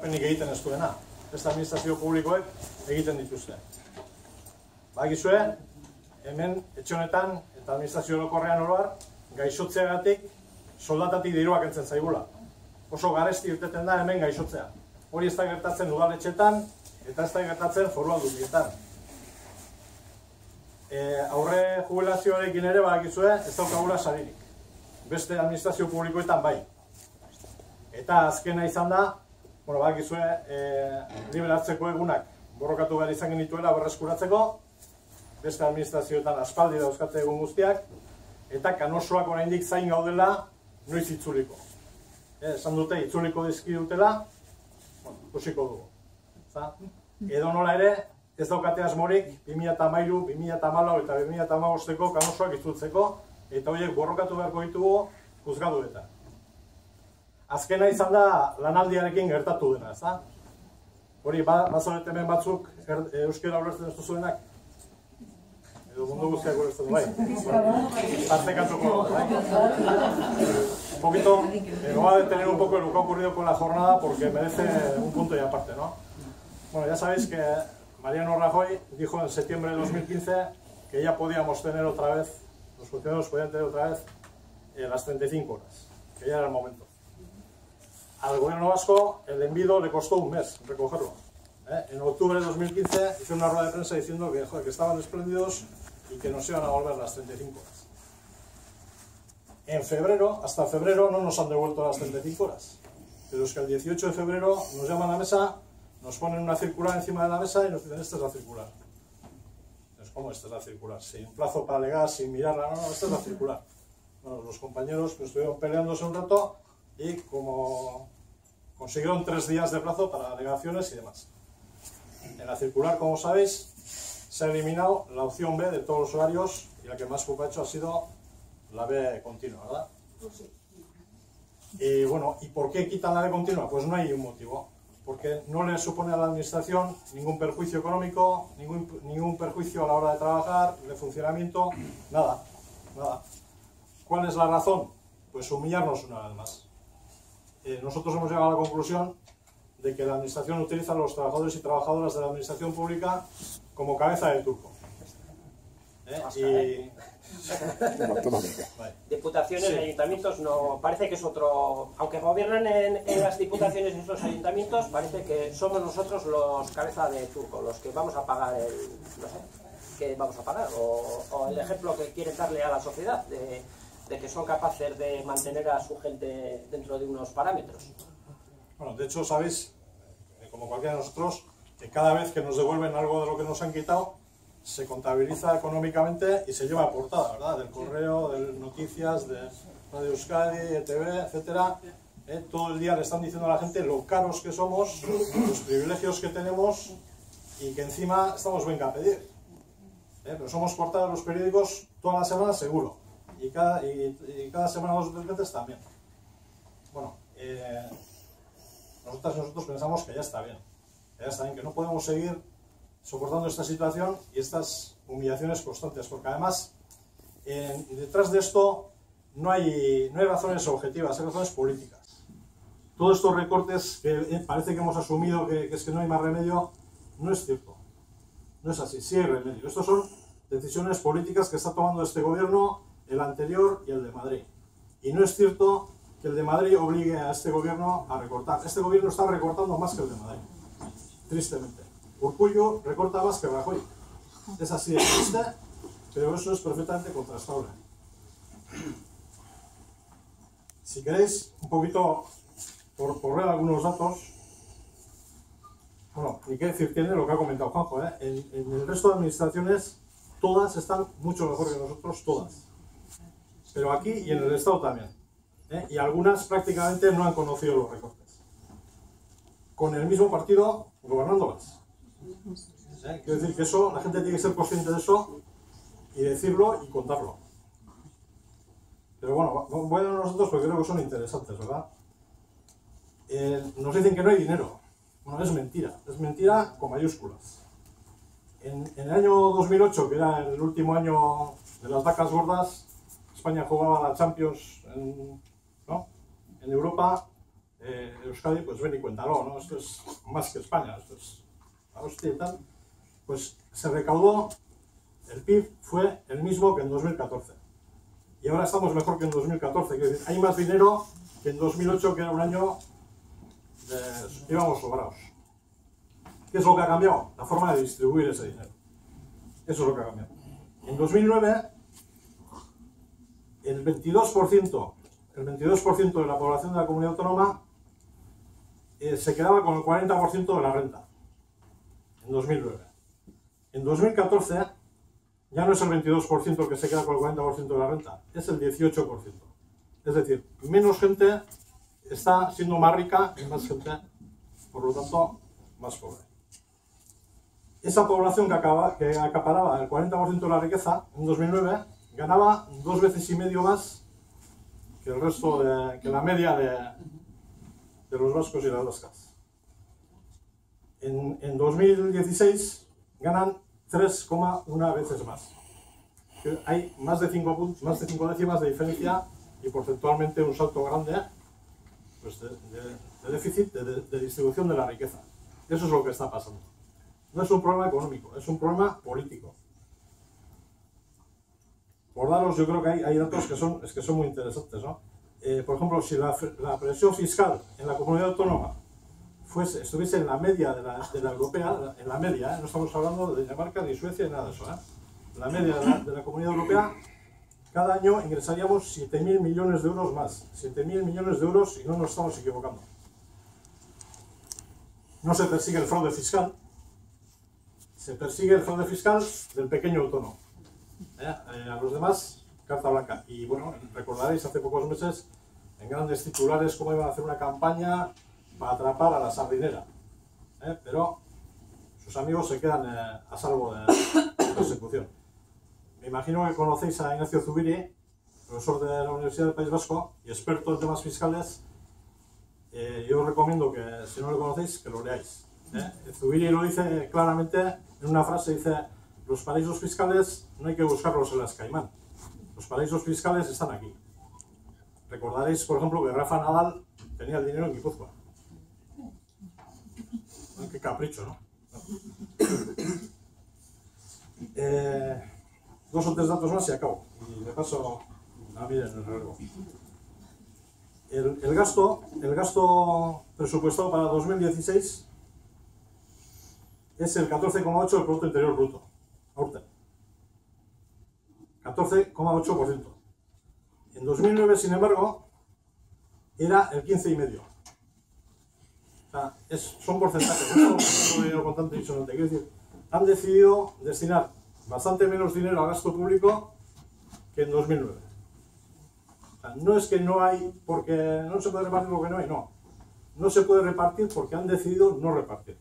ekarpenik egiten ez duena. Beste administrazio publikoek egiten dituzte. Bagizue, hemen etxe honetan eta administrazio orokorrean oroar, gaixotzeagatik soldatatik diruak entzen zaigula. Oso garesti irteten da hemen gaixotzea. Hori ez da gertatzen udaletxetan eta ez da gertatzen foru aldundietan. Aurre jubilazioarekin ere bagizue ez daukagula saririk. Beste administrazio publikoetan bai. Eta azkena izan da, bagizue liberatzeko egunak borrokatu behar izan genituela berreskuratzeko, beste administrazioetan aspaldi dauzkatze egun guztiak, eta kanosoak oraindik zain gaudela noiz itzuliko. Esan dute itzuliko dizki dutela, ikusiko dugu. Edo nola ere, ez daukate asmorik 2013, 2014 eta 2015ko kanosoak itzultzeko, eta horiek borrokatu beharko ditugu juzgaduetan. Azkena izan da lanaldiarekin gertatu dena, ezta? Hori, bazoret hemen batzuk euskera ulertzen ez duzuenak? Edo mundu guztiak ulertzen du, bai? Partekatuko, bai? Un poquito, me va a detener un poco lo que ha ocurrido con la jornada porque merece un punto y aparte, ¿no? Bueno, ya sabéis que Mariano Rajoy dijo en septiembre de 2015 que ya podíamos tener otra vez, los funcionarios podían tener otra vez las 35 horas, que ya era el momento. Al gobierno vasco el envido le costó un mes recogerlo. En octubre de 2015 hizo una rueda de prensa diciendo que, joder, que estaban espléndidos y que nos iban a volver las 35 horas. En febrero, hasta febrero no nos han devuelto las 35 horas. Pero es que el 18 de febrero nos llaman a la mesa, nos ponen una circular encima de la mesa y nos dicen, esta es la circular. Entonces, ¿cómo esta es la circular? Sin plazo para alegar, sin mirarla, no, esta es la circular. Bueno, los compañeros pues, estuvieron peleándose un rato y como consiguieron 3 días de plazo para alegaciones y demás. En la circular, como sabéis, se ha eliminado la opción B de todos los horarios y la que más culpa ha hecho ha sido la B continua, ¿verdad? Y bueno, ¿y por qué quitan la B continua? Pues no hay un motivo. Porque no le supone a la administración ningún perjuicio económico, ningún perjuicio a la hora de trabajar, de funcionamiento, nada, nada. ¿Cuál es la razón? Pues humillarnos una vez más. Nosotros hemos llegado a la conclusión de que la administración utiliza a los trabajadores y trabajadoras de la administración pública como cabeza de turco. Diputaciones y ayuntamientos no parece que es otro, aunque gobiernan en las diputaciones y esos ayuntamientos, parece que somos nosotros los cabeza de turco, los que vamos a pagar el, no sé, que vamos a pagar, o el ejemplo que quieren darle a la sociedad de que son capaces de mantener a su gente dentro de unos parámetros. Bueno, de hecho, sabéis, como cualquiera de nosotros, que cada vez que nos devuelven algo de lo que nos han quitado, se contabiliza económicamente y se lleva a portada, ¿verdad? Del correo, de noticias, de Radio Euskadi, ETV, etcétera. Todo el día le están diciendo a la gente lo caros que somos, los privilegios que tenemos y que encima estamos venga a pedir. Pero somos portadas en los periódicos toda la semana seguro. Y cada semana 2 o 3 veces también. Bueno, nosotros pensamos que ya está bien. Que ya está bien, que no podemos seguir soportando esta situación y estas humillaciones constantes, porque además detrás de esto no hay razones objetivas, hay razones políticas. Todos estos recortes que parece que hemos asumido que es que no hay más remedio, no es cierto. No es así, sí hay remedio. Estas son decisiones políticas que está tomando este gobierno, el anterior y el de Madrid. Y no es cierto que el de Madrid obligue a este gobierno a recortar. Este gobierno está recortando más que el de Madrid, tristemente. Urkullu recorta más que Rajoy. Es así de triste, pero eso es perfectamente contrastable. Si queréis, un poquito, por ver algunos datos, bueno, ni qué decir tiene lo que ha comentado Juanjo, en el resto de administraciones, todas están mucho mejor que nosotros, todas. Pero aquí y en el Estado también. Y algunas prácticamente no han conocido los recortes. Con el mismo partido gobernándolas. Quiero decir que eso, la gente tiene que ser consciente de eso y decirlo y contarlo. Pero bueno, voy a nosotros porque creo que son interesantes, ¿verdad? Nos dicen que no hay dinero. Bueno, es mentira con mayúsculas. En el año 2008, que era el último año de las vacas gordas, España jugaba la Champions en Europa, Euskadi, pues ven y cuéntalo, ¿no? Esto es más que España, esto es la hostia y tal. Pues se recaudó, el PIB fue el mismo que en 2014. Y ahora estamos mejor que en 2014, que hay más dinero que en 2008, que era un año íbamos sobrados. ¿Qué es lo que ha cambiado? La forma de distribuir ese dinero. Eso es lo que ha cambiado. En 2009, el 22% de la población de la comunidad autónoma se quedaba con el 40% de la renta. En 2009. En 2014 ya no es el 22% el que se queda con el 40% de la renta, es el 18%. Es decir, menos gente está siendo más rica y más gente, por lo tanto, más pobre. Esa población que acaparaba el 40% de la riqueza en 2009 ganaba 2,5 veces más que el resto que la media de los vascos y las vascas. En 2016 ganan 3,1 veces más. Hay más de 5 décimas de diferencia y porcentualmente un salto grande, pues, de déficit de distribución de la riqueza. Eso es lo que está pasando. No es un problema económico, es un problema político. Por daros, yo creo que hay datos que son muy interesantes, ¿no? Por ejemplo, si la presión fiscal en la comunidad autónoma estuviese en la media de la europea, en la media, no estamos hablando de Dinamarca, ni Suecia, ni nada de eso, en la media de la comunidad europea, cada año ingresaríamos 7.000 millones de euros más. 7.000 millones de euros y no nos estamos equivocando. No se persigue el fraude fiscal, se persigue el fraude fiscal del pequeño autónomo. A los demás, carta blanca. Y bueno, recordaréis hace pocos meses en grandes titulares cómo iban a hacer una campaña para atrapar a la sardinera. Pero sus amigos se quedan a salvo de persecución. Me imagino que conocéis a Ignacio Zubiri, profesor de la Universidad del País Vasco y experto en temas fiscales. Yo os recomiendo que, si no lo conocéis, que lo leáis. Zubiri lo dice claramente en una frase, dice: los paraísos fiscales no hay que buscarlos en las Caimán. Los paraísos fiscales están aquí. Recordaréis, por ejemplo, que Rafa Nadal tenía el dinero en Guipúzcoa. Qué capricho, ¿no? 2 o 3 datos más y acabo. Y le paso a mí en el relevo. El gasto presupuestado para 2016 es el 14,8% del Producto Interior Bruto. Aurten. 14,8%. En 2009, sin embargo, era el 15,5%. O sea, son porcentajes, no estamos dinero contante y sonante. Quiero decir, han decidido destinar bastante menos dinero al gasto público que en 2009. O sea, no es que no hay, porque no se puede repartir porque no hay, no. No se puede repartir porque han decidido no repartir.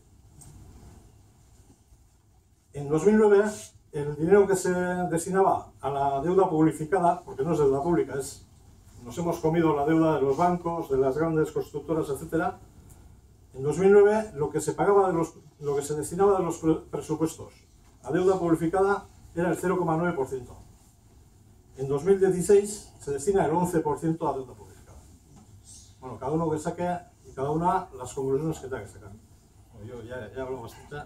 En 2009, el dinero que se destinaba a la deuda publificada, porque no es deuda pública, nos hemos comido la deuda de los bancos, de las grandes constructoras, etc. En 2009, lo que se destinaba de los presupuestos a deuda publificada era el 0,9%. En 2016 se destina el 11% a deuda publificada. Bueno, cada uno que saque y cada una las conclusiones que tenga que sacar. Yo ya hablo bastante.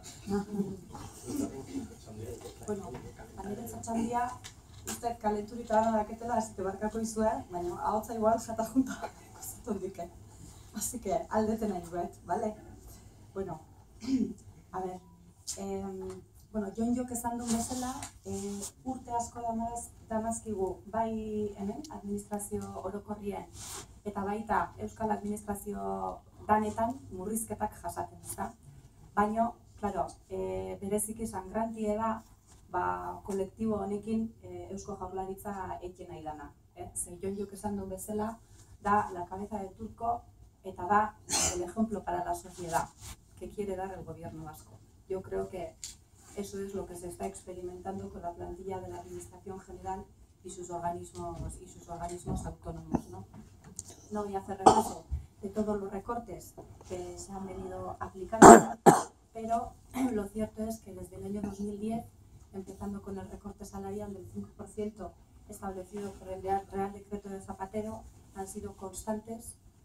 Bueno, Anera Zatxandia, uste kalenturita gana daketela ez tebarkako izue, baina ahotza igual jata junta ikusten dike. Así que aldeten nahi guet, ¿vale? Bueno, a ver, bueno, Jon esan duen bezala, urte asko damazkigu bai hemen administrazio orokorrien eta baita Euskal Administrazio danetan murrizketak jasaten, ezta? Baina, claro, bereziki sangrantie da, kolektibo honekin Eusko Jaurlaritza egin nahi dana. Ze Jon esan duen bezala, da la cabeza de turco eta da el ejemplo para la sociedad que quiere dar el gobierno vasco. Yo creo que eso es lo que se está experimentando con la plantilla de la Administración General y sus organismos autónomos, ¿no? No voy a hacer repaso de todos los recortes que se han venido aplicando, pero lo cierto es que desde el año 2010, empezando con el recorte salarial del 5% establecido por el Real Decreto de Zapatero, han sido constantes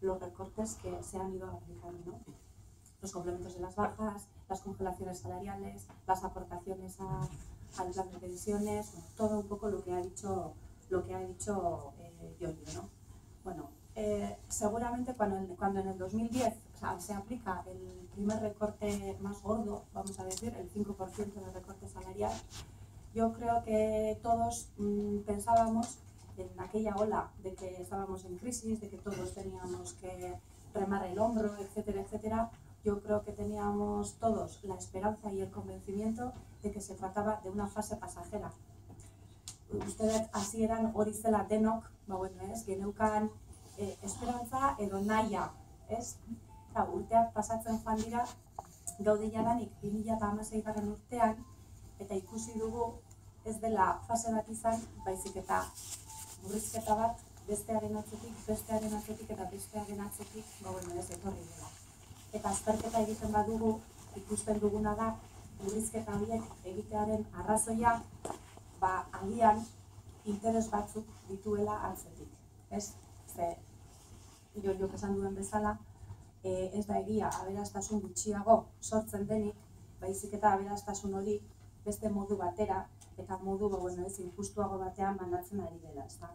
los recortes que se han ido aplicando, ¿no? Los complementos de las bajas, las congelaciones salariales, las aportaciones al plan de pensiones, todo un poco lo que ha dicho Giorgio, ¿no? Bueno, seguramente cuando en el 2010 se aplica el primer recorte más gordo, vamos a decir, el 5% de recorte salarial, yo creo que todos pensábamos en aquella ola de que estábamos en crisis, de que todos teníamos que remar el hombro, etcétera, etcétera. Yo creo que teníamos todos la esperanza y el convencimiento de que se trataba de una fase pasajera. Ustedes hasieran hori zela denok, geneukan esperantza edo nahia, ez? Urteak pasatzen joan dira, gaude jadanik 2016 urtean, eta ikusi dugu ez dela fase bat izan, baizik eta murrizketa bat bestearen atzetik eta bestearen atzetik, ez etorri dela. Eta azterketa egiten badugu, ikusten duguna da, murrizketa horiek egitearen arrazoia, agian interes batzuk dituela atzetik. Ez? Ze, Giorgiok esan duen bezala, ez da egia aberastasun gutxiago sortzen denik, baizik eta aberastasun hori beste modu batera, eta modu injustuago batean banatzen ari dela, ezta?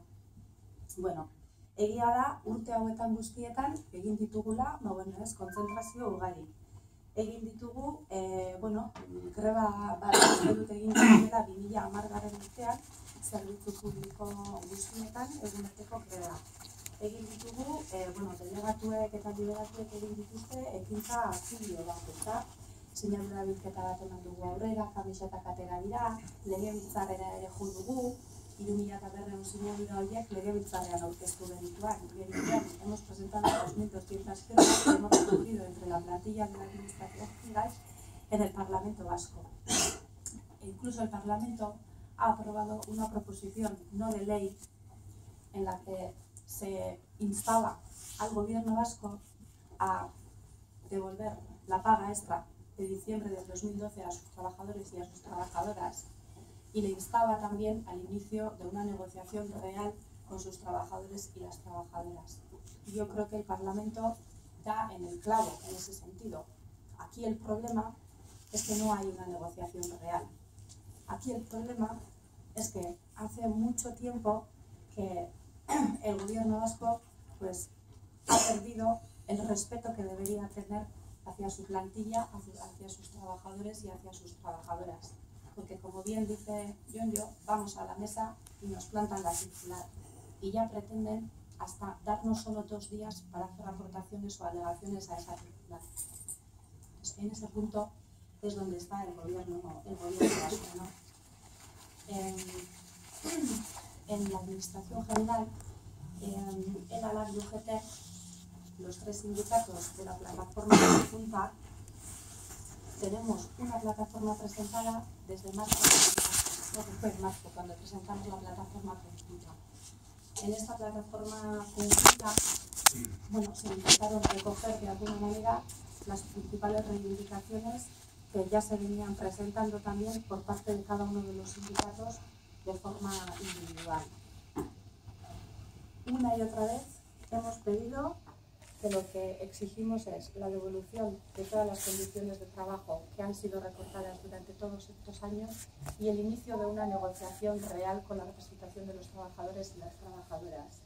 Egia da, urte hauetan guztietan egin ditugula, kontzentrazio ugari. Egin ditugu, greba bat dut egin dutela 2010 urtean, zerbitzu publiko guztietan egin arteko greba. Egin ditugu, delegatuek eta liberatuek egin dituzte ekintza akzio bat, ezta? Sinadura bilketa bat eman dugu aurrera, kamisetak atera dira, legebiltzarrera ere jo dugu, 3.200 sinadura horiek legebiltzarrean aurkeztu genituan. Hemos presentado 2.200 firmas que hemos recogido entre la plantilla de la Administración General en el Parlamento Vasco. Incluso el Parlamento ha aprobado una proposición no de ley en la que se instaba al Gobierno vasco a devolver la paga extra de diciembre del 2012 a sus trabajadores y a sus trabajadoras, y le instaba también al inicio de una negociación real con sus trabajadores y las trabajadoras. Y yo creo que el Parlamento da en el clavo en ese sentido. Aquí el problema es que no hay una negociación real. Aquí el problema es que hace mucho tiempo que el Gobierno vasco ha perdido el respeto que debería tener hacia su plantilla, hacia sus trabajadores y hacia sus trabajadoras. Porque, como bien dice Giorgio, vamos a la mesa y nos plantan la circular. Y ya pretenden hasta darnos solo 2 días para hacer aportaciones o alegaciones a esa circular. En ese punto es donde está el gobierno vasco, ¿no? En la Administración General, el ALAB y UGT, los 3 sindicatos de la plataforma conjunta, tenemos una plataforma presentada desde marzo, cuando presentamos la plataforma conjunta. En esta plataforma conjunta, se intentaron recoger de alguna manera las principales reivindicaciones que ya se venían presentando también por parte de cada uno de los sindicatos de forma individual. Una y otra vez hemos pedido que lo que exigimos es la devolución de todas las condiciones de trabajo que han sido recortadas durante todos estos años y el inicio de una negociación real con la representación de los trabajadores y las trabajadoras.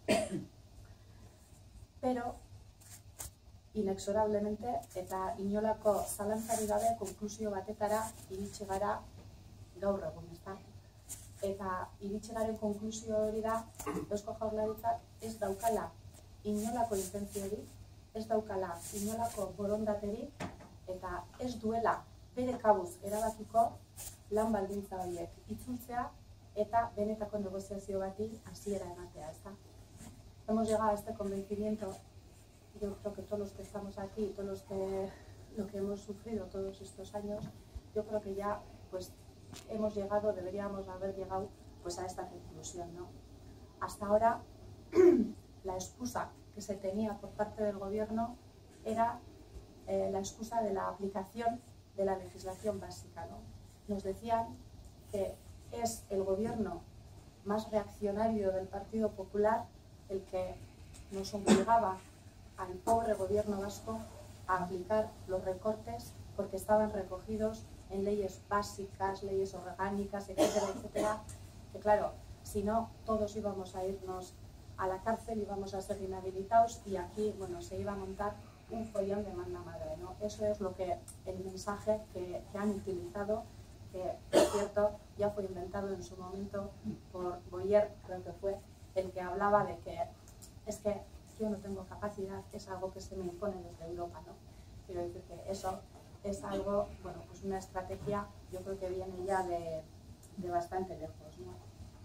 Pero, inexorablemente, eta inolako zalantzarik gabe konklusio batetara iritsi gara gaur egun, ezta? Eta iritsi garen konklusio hori da, Eusko Jaurlaritzak ez daukala inolako intentziorik, ez daukala inolako borondaterik, eta ez duela bere kabuz erabakiko lan baldintza horiek itzultzea eta benetako negoziazio bati hasiera ematea, ezta? Hemos llegado a este convencimiento, yo creo que todos los que estamos aquí, todos los que lo que hemos sufrido todos estos años, yo creo que ya deberíamos haber llegado a esta conclusión, ¿no? Hasta ahora la excusa que se tenía por parte del gobierno era la excusa de la aplicación de la legislación básica, ¿no? Nos decían que es el gobierno más reaccionario del Partido Popular el que nos obligaba al pobre gobierno vasco a aplicar los recortes porque estaban recogidos en leyes básicas, leyes orgánicas, etcétera, etcétera, que claro, si no, todos íbamos a irnos a la cárcel, íbamos a ser inhabilitados y aquí, bueno, se iba a montar un follón de manda madre, ¿no? Eso es lo que, el mensaje que han utilizado, que, por cierto, ya fue inventado en su momento por Boyer, creo que fue, el que hablaba de que es que yo no tengo capacidad, es algo que se me impone desde Europa, ¿no? Quiero decir que eso es algo, bueno, pues una estrategia, yo creo que viene ya de bastante lejos, ¿no?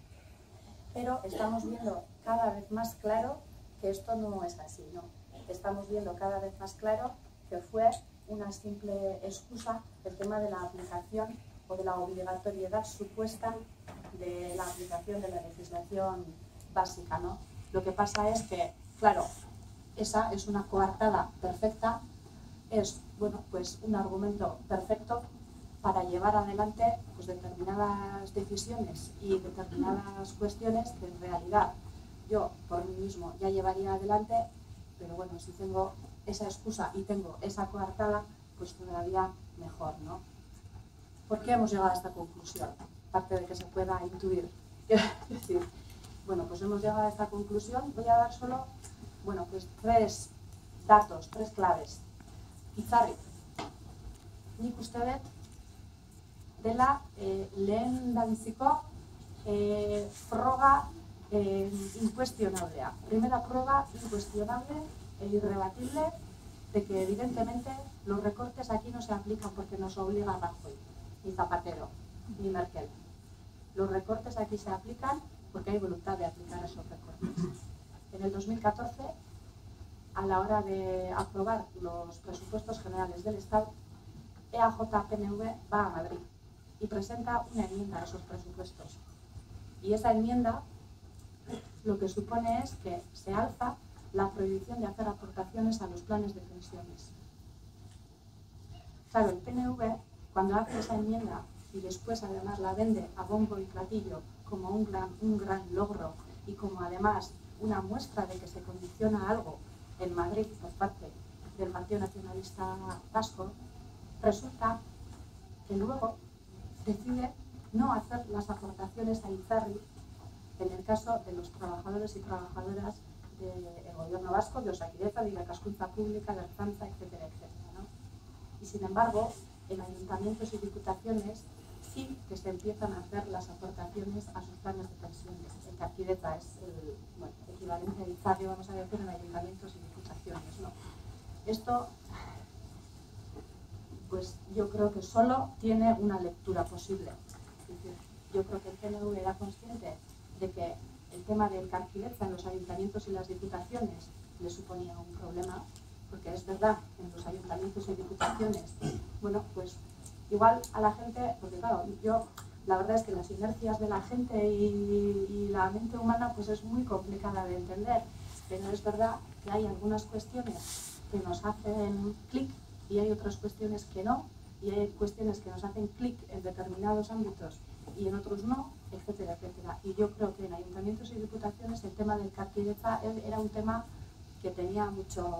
Pero estamos viendo cada vez más claro que esto no es así, ¿no? Estamos viendo cada vez más claro que fue una simple excusa el tema de la aplicación o de la obligatoriedad supuesta de la aplicación de la legislación básica, ¿no? Lo que pasa es que, claro, esa es una coartada perfecta, es, bueno, pues un argumento perfecto para llevar adelante pues, determinadas decisiones y determinadas cuestiones que en realidad yo por mí mismo ya llevaría adelante, pero bueno, si tengo esa excusa y tengo esa coartada, pues todavía mejor, ¿no? ¿Por qué hemos llegado a esta conclusión? Aparte de que se pueda intuir. Es decir, bueno, pues hemos llegado a esta conclusión. Voy a dar solo, bueno, pues 3 datos, 3 claves. Itzarri, nik uste dut dela lehendabiziko froga incuestionablea. Primera prueba incuestionable e irrebatible de que evidentemente los recortes aquí no se aplican porque nos obliga Rajoy, ni Zapatero, ni Merkel. Los recortes aquí se aplican porque hay voluntad de aplicar esos recortes. En el 2014, a la hora de aprobar los presupuestos generales del Estado, EAJ-PNV va a Madrid y presenta una enmienda a esos presupuestos. Y esa enmienda lo que supone es que se alza la prohibición de hacer aportaciones a los planes de pensiones. Claro, el PNV, cuando hace esa enmienda y después además la vende a bombo y platillo como un gran logro y como además una muestra de que se condiciona algo en Madrid por parte del Partido Nacionalista Vasco, resulta que luego decide no hacer las aportaciones a Itzarri en el caso de los trabajadores y trabajadoras del gobierno vasco, de Osakidetza, de Irakaskuntza Pública, de Ertzaintza, etcétera, etcétera, ¿no? Y sin embargo, en ayuntamientos y diputaciones sí que se empiezan a hacer las aportaciones a sus planes de pensiones. El Osakidetza es el equivalente a Itzarri, vamos a decir, en ayuntamientos y diputaciones, ¿no? Esto, pues yo creo que solo tiene una lectura posible. Es decir, yo creo que el PNV era consciente de que el tema del Osakidetza en los ayuntamientos y las diputaciones le suponía un problema, porque es verdad, en los ayuntamientos y diputaciones, bueno, pues igual a la gente, porque claro, yo, la verdad es que las inercias de la gente y la mente humana pues es muy complicada de entender, pero es verdad que hay algunas cuestiones que nos hacen clic y hay otras cuestiones que no, y hay cuestiones que nos hacen clic en determinados ámbitos y en otros no, etcétera, etcétera. Y yo creo que en ayuntamientos y diputaciones el tema del Osakidetza era un tema que tenía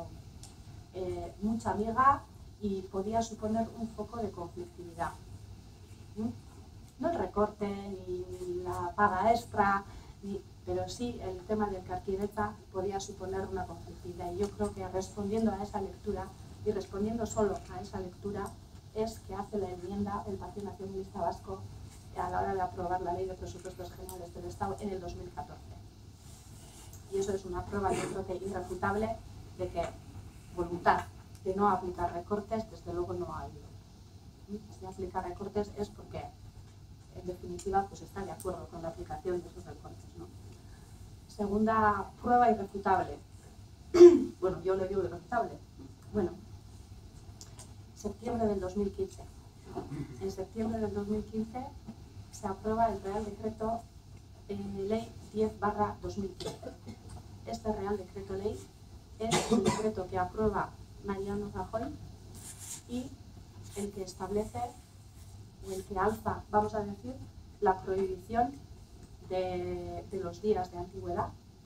mucha miga y podía suponer un foco de conflictividad. No el recorte, ni la paga extra, pero sí el tema del Osakidetza podía suponer una conflictividad. Y yo creo que respondiendo a esa lectura, y respondiendo solo a esa lectura, es que hace la enmienda el Partido Nacionalista Vasco a la hora de aprobar la Ley de Presupuestos Generales del Estado en el 2014. Y eso es una prueba, yo creo que irrefutable, de que voluntad de no aplicar recortes, desde luego no ha habido. Si aplica recortes es porque, en definitiva, pues está de acuerdo con la aplicación de esos recortes, ¿no? Segunda prueba irrefutable. Bueno, yo le digo irrefutable. Bueno, septiembre del 2015. En septiembre del 2015 se aprueba el Real Decreto Ley 10/2015. Este Real Decreto Ley es el decreto que aprueba Mariano Rajoy y el que establece, o el que alza, vamos a decir, la prohibición de los días de antigüedad,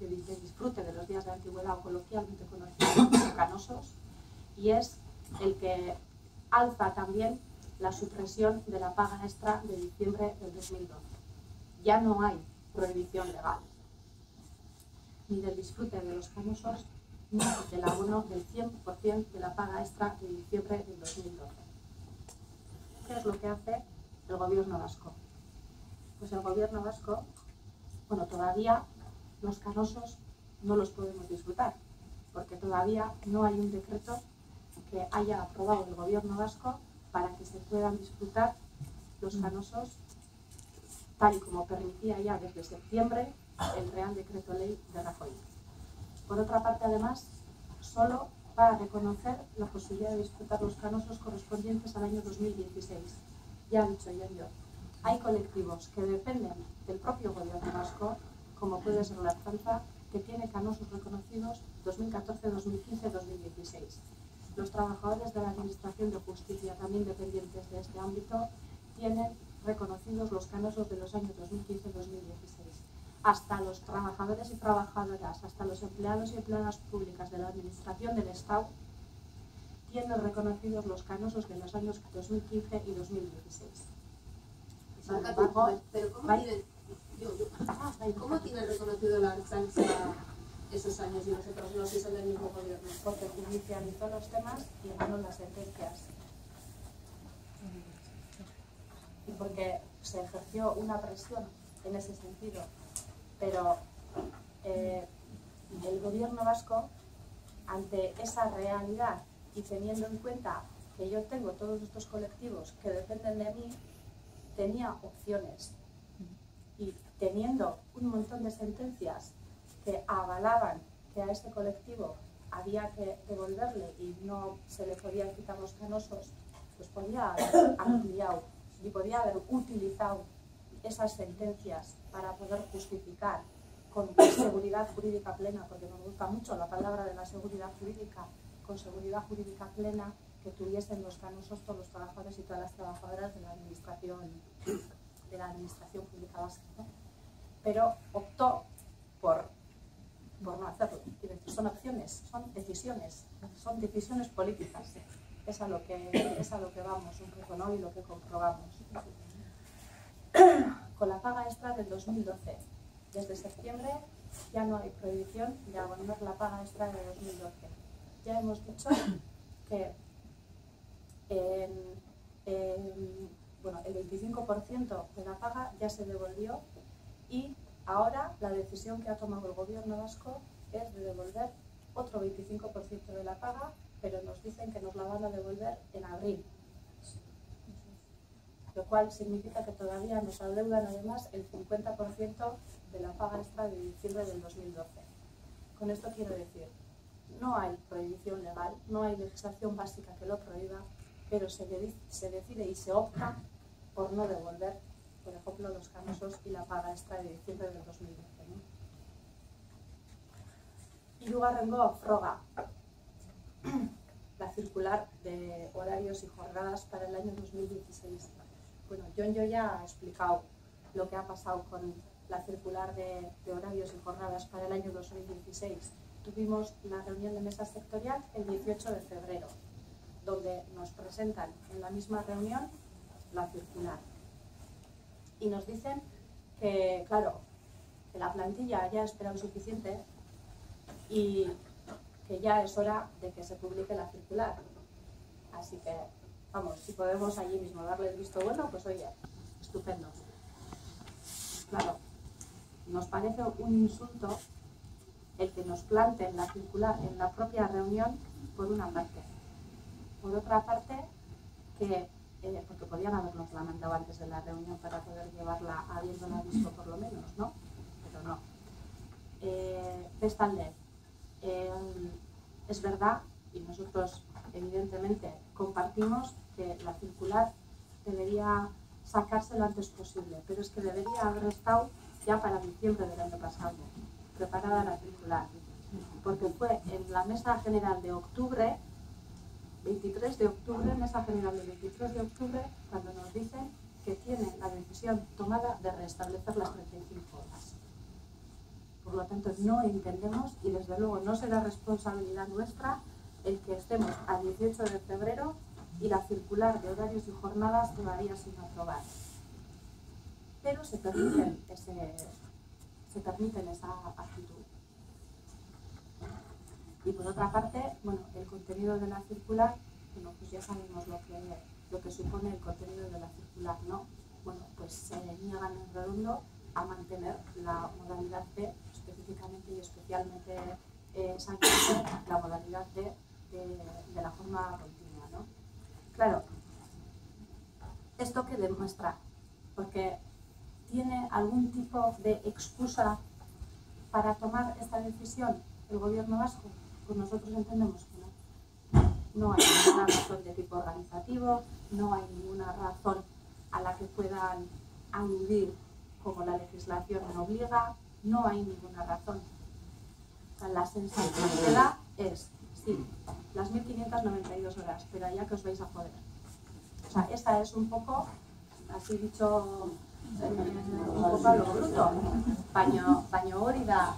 de disfrute de los días de antigüedad, o coloquialmente conocidos como canosos, y es el que alza también la supresión de la paga extra de diciembre del 2012. Ya no hay prohibición legal, ni del disfrute de los canosos, ni del abono del 100% de la paga extra de diciembre del 2012. ¿Qué es lo que hace el gobierno vasco? Pues el gobierno vasco, bueno, todavía los canosos no los podemos disfrutar, porque todavía no hay un decreto que haya aprobado el gobierno vasco para que se puedan disfrutar los canosos tal y como permitía ya desde septiembre el Real Decreto Ley de Rajoy. Por otra parte, además, solo va a reconocer la posibilidad de disfrutar los canosos correspondientes al año 2016. Ya ha dicho yo, hay colectivos que dependen del propio gobierno vasco, como puede ser la Ertzaintza, que tiene canosos reconocidos 2014, 2015, 2016. Los trabajadores de la Administración de Justicia, también dependientes de este ámbito, tienen reconocidos los canosos de los años 2015 y 2016. Hasta los trabajadores y trabajadoras, hasta los empleados y empleadas públicas de la Administración del Estado, tienen reconocidos los canosos de los años 2015 y 2016. Sin embargo, pero ¿cómo tienen reconocido la Ertzaintza esos años y nosotros no, si son del mismo gobierno? Porque judicializó los temas y ganó las sentencias. Y porque se ejerció una presión en ese sentido. Pero el gobierno vasco, ante esa realidad y teniendo en cuenta que yo tengo todos estos colectivos que dependen de mí, tenía opciones. Y teniendo un montón de sentencias que avalaban que a este colectivo había que devolverle y no se le podían quitar los canosos, pues podía haber ampliado y podía haber utilizado esas sentencias para poder justificar con seguridad jurídica plena, porque nos gusta mucho la palabra de la seguridad jurídica, con seguridad jurídica plena, que tuviesen los canosos todos los trabajadores y todas las trabajadoras de la administración pública vasca, ¿no? Pero optó por no hacerlo. Son opciones, son decisiones políticas. Es a lo que vamos un poco, ¿no? Y lo que comprobamos. Con la paga extra del 2012, desde septiembre ya no hay prohibición de abonar la paga extra de 2012. Ya hemos dicho que el 25% de la paga ya se devolvió y ahora la decisión que ha tomado el gobierno vasco es de devolver otro 25% de la paga, pero nos dicen que nos la van a devolver en abril. Lo cual significa que todavía nos adeudan además el 50% de la paga extra de diciembre del 2012. Con esto quiero decir, no hay prohibición legal, no hay legislación básica que lo prohíba, pero se decide y se opta por no devolver, por ejemplo, los canosos y la paga extra de diciembre del 2012. ¿No? Hirugarrengo froga, la circular de horarios y jornadas para el año 2016. Bueno, yo ya he explicado lo que ha pasado con la circular de horarios y jornadas para el año 2016. Tuvimos la reunión de mesa sectorial el 18 de febrero, donde nos presentan en la misma reunión la circular. Y nos dicen que, claro, que la plantilla ya ha esperado suficiente y que ya es hora de que se publique la circular. Así que, vamos, si podemos allí mismo darle el visto bueno, pues oye, estupendo. Claro, nos parece un insulto el que nos planteen la circular en la propia reunión, por una parte. Por otra parte, porque podían habernos la mandado antes de la reunión para poder llevarla habiéndola visto por lo menos, ¿no? Pero no. Bestalde, es verdad, y nosotros evidentemente compartimos que la circular debería sacarse lo antes posible, pero es que debería haber estado ya para diciembre del año pasado, preparada la circular, porque fue en la mesa general de octubre, 23 de octubre, mesa general del 23 de octubre, cuando nos dicen que tienen la decisión tomada de restablecer las 35 horas. Por lo tanto, no entendemos y desde luego no será responsabilidad nuestra el que estemos a 18 de febrero y la circular de horarios y jornadas todavía sin aprobar. Pero se permiten esa actitud. Y por otra parte, bueno, el contenido de la circular, bueno, pues ya sabemos lo que supone el contenido de la circular, ¿no? Bueno, pues se niegan en redondo a mantener la modalidad B, específicamente y especialmente la modalidad B de la forma continua, ¿no? Claro, ¿esto qué demuestra? Porque ¿tiene algún tipo de excusa para tomar esta decisión el gobierno vasco? Pues nosotros entendemos que no. No hay ninguna razón de tipo organizativo, no hay ninguna razón a la que puedan aludir como la legislación obliga, no hay ninguna razón. O sea, la sensación que da es, sí, las 1592 horas, pero allá que os vais a joder. O sea, esta es un poco, así dicho, un poco a lo bruto, baino hori da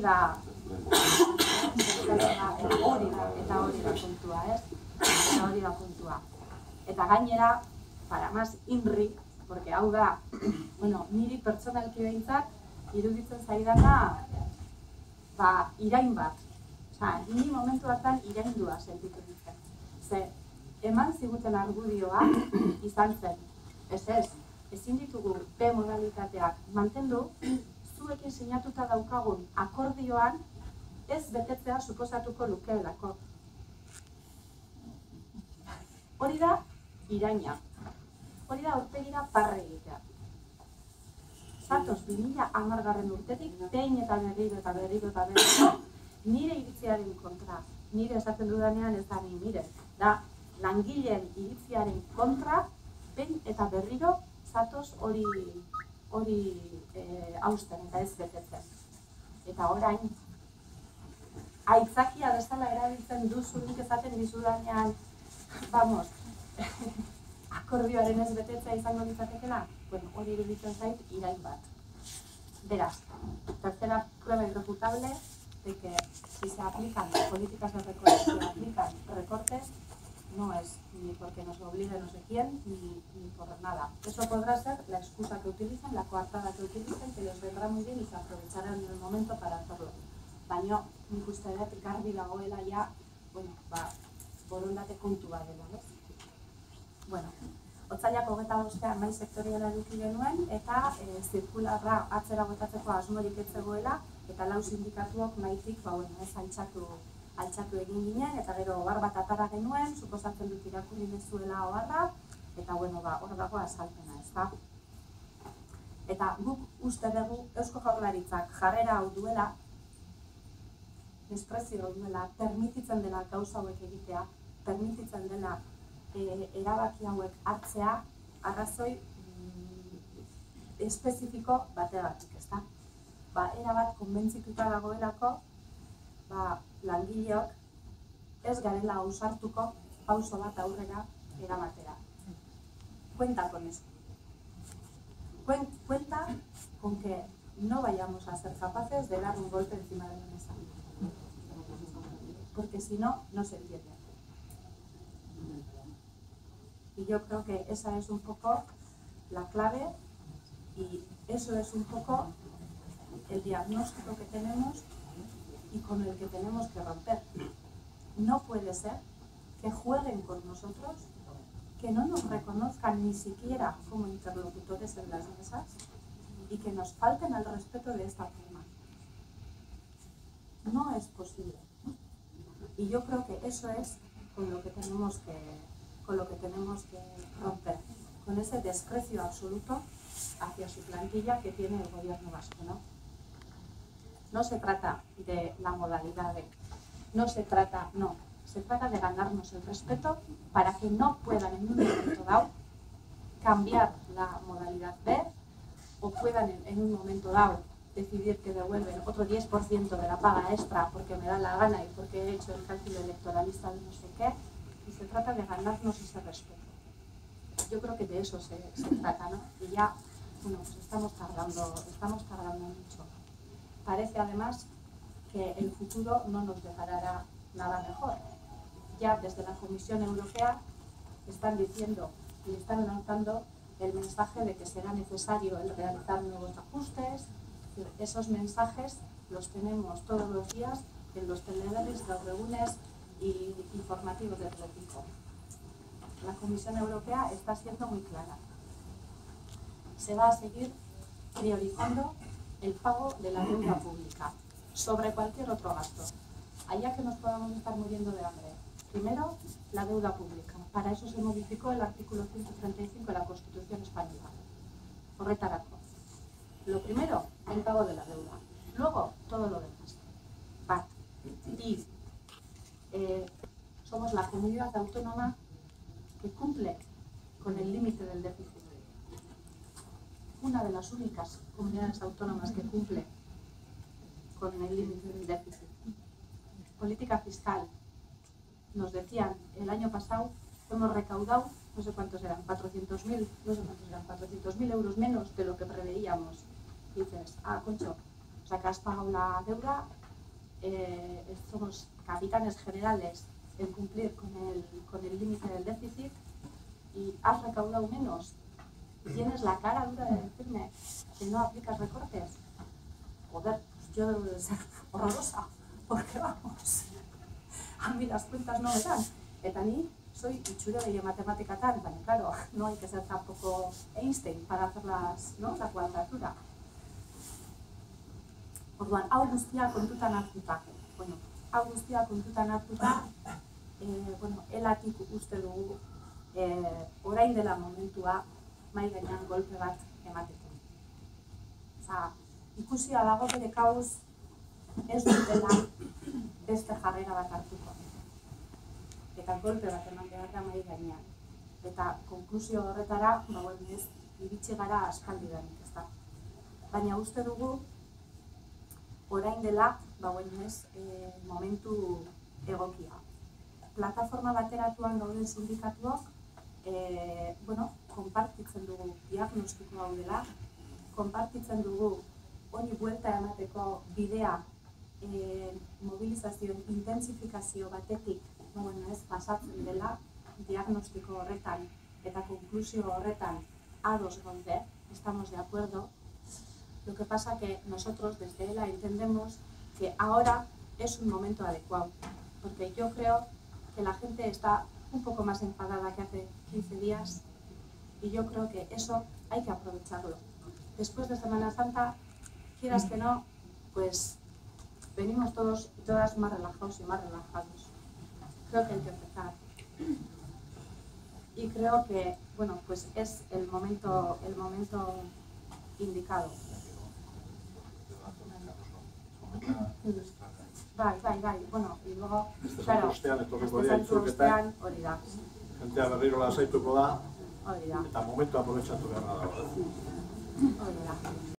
kontua. Eta gainera, para más inri, porque hau da, bueno, niri pertsonalki behintzat iruditzen zaidana, irain bat. Osea, ni momentu hartan iraindua sentitu nintzen. Ze, eman ziguten argudioa izan zen. Ezin ditugu B modalitateak mantendu, zuekin sinatuta daukagun akordioan ez betetzea suposatuko lukeelako. Hori da iraina. Hori da aurpegira parre egitea. Zatoz 2010 urtetik, behin eta berriro, nire iritziaren kontra, nire esaten dudanean ez da nire, da langileen iritziaren kontra, behin eta berriro, zatoz hori hausten eta ez betetzen. Eta orain, aitzakia bezala erabiltzen duzunik ezaten dizudanean, vamos, akordioaren ez betetzea izango ditzatekela, bueno, hori iruditzen zait irain bat. Beraz, tercera prueba irrefutable de que si se aplican políticas de recortes, se aplican recortes, no es ni porque nos obligue no sé quién, ni por nada. Eso podrá ser la excusa que utilicen, la coartada que utilicen, que les vendrá muy bien y se aprovecharán en el momento para hacerlo. Baina, nik uste dut, garbi dagoela ja, bueno, borondate kontua dela, ez? Bueno, otsailak 25ean mahai sektoriala eduki genuen eta zirkularra atzera botatzeko asmorik ez zegoela eta 4 sindikatuok mahaitik, altxatu egin ginen eta gero ohar bat atara genuen, suposatzen dut irakurri duzuela oharra eta bueno, hor dago azalpena, ezta? Eta guk uste dugu Eusko Jaurlaritzak jarrera hau duela, desprezio duela, permititzen dela gauza hauek egitea, permititzen dela erabaki hauek hartzea, arrazoi espezifiko bategatik, ezta? Erabat konbentzituta dagoelako, langileok ez garela ausartuko pauso bat aurrera eramatera. Cuenta con eso. Cuenta con que no vayamos a ser capaces de dar un golpe encima de la mesa. Porque si no, no se entiende. Y yo creo que esa es un poco la clave y eso es un poco el diagnóstico que tenemos y con el que tenemos que romper. No puede ser que jueguen con nosotros, que no nos reconozcan ni siquiera como interlocutores en las mesas y que nos falten al respeto de esta forma. No es posible. Y yo creo que eso es con lo que tenemos que romper, con ese desprecio absoluto hacia su plantilla que tiene el gobierno vasco, ¿no? No se trata de la modalidad B, se trata de ganarnos el respeto para que no puedan en un momento dado cambiar la modalidad B o puedan en un momento dado decidir que devuelven otro 10% de la paga extra porque me da la gana y porque he hecho el cálculo electoralista de no sé qué, y se trata de ganarnos ese respeto. Yo creo que de eso se trata, ¿no? Y ya, bueno, pues estamos tardando mucho. parece además que el futuro no nos deparará nada mejor. Ya desde la Comisión Europea están diciendo y están lanzando el mensaje de que será necesario el realizar nuevos ajustes. Esos mensajes los tenemos todos los días en los telegramas, los reúnes y informativos del tipo. La Comisión Europea está siendo muy clara. Se va a seguir priorizando el pago de la deuda pública sobre cualquier otro gasto, allá que nos podamos estar muriendo de hambre. Primero, la deuda pública. Para eso se modificó el artículo 135 de la Constitución Española. Horretarako. Lo primero, el pago de la deuda. Luego, todo lo demás. Bat. Y somos la comunidad autónoma que cumple con el límite del déficit. Una de las únicas comunidades autónomas que cumple con el límite del déficit. Política fiscal. Nos decían el año pasado hemos recaudado, no sé cuántos eran, 400.000 euros menos de lo que preveíamos. Y dices, Concho, o sea que has pagado la deuda, somos capitanes generales en cumplir con el límite del déficit y has recaudado menos. ¿Tienes la cara dura de decirme que no aplicas recortes? Joder, pues yo debo de ser horrorosa, porque vamos, a mí las cuentas no me dan. Eta ni soy itxuregile matematikatan, baina claro, no hay que ser tampoco Einstein para hacer la cuadratura. Orduan, hau guztia kontutan hartuta. Bueno, hau guztia kontutan hartuta, elatik uste dugu orain dela momentua mai gainean golpe bat emateko. Ikusia dago bere kauz ez dutela beste jarrera bat hartuko. Eta golpe bat eman behar da mai gainean. Eta konklusio horretara, iritsi gara aspaldidanik, ezta. Baina uste dugu orain dela, momentu egokia. Plataforma bateratuan gauden sindikatuok, konpartitzen dugu diagnostiko hau dela, konpartitzen dugu honi buelta emateko bidea mobilizazioen intensifikazio batetik pasatzen dela diagnostiko horretan eta konklusio horretan ados gaude, estamos de acuerdo. Lo que pasa que nosotros desde ELA entendemos que ahora es un momento adecuado, porque yo creo que la gente está un poco más enfadada que hace 15 días y yo creo que eso hay que aprovecharlo. Después de Semana Santa, quieras que no, pues venimos todos y todas más relajados y más relajados. Creo que hay que empezar. Y creo que, pues es el momento indicado. Bai, y luego, claro, ostean hori da. Jentea berriro lasaituko da, Hori da. eta momentu aprobetxatu behar da. Hori da.